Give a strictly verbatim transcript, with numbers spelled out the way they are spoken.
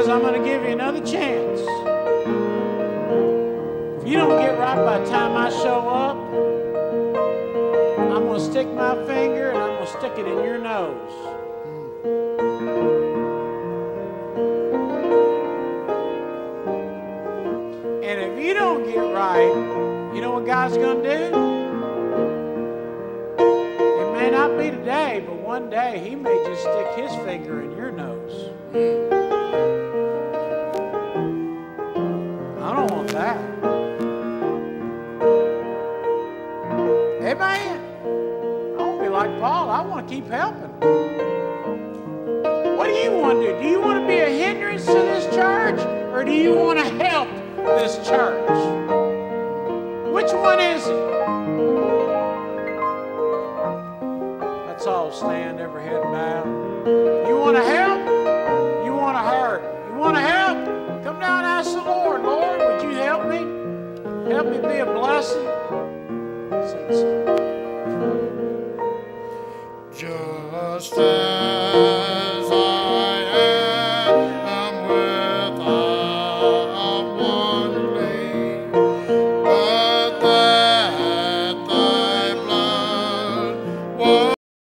I'm going to give you another chance. If you don't get right by the time I show up, I'm going to stick my finger and I'm going to stick it in your nose. And if you don't get right, you know what God's going to do? It may not be today, but one day He may just stick His finger in your nose. I don't want that. Amen. I won't be like Paul. I want to keep helping. What do you want to do? Do you want to be a hindrance to this church, or do you want to help this church? Which one is it? Let's all stand, every head bowed. You want to help? You want to hurt? You want to help? Come down and ask the Lord. Lord, would you help me? Help me be a blessing. Sing, sing. Just as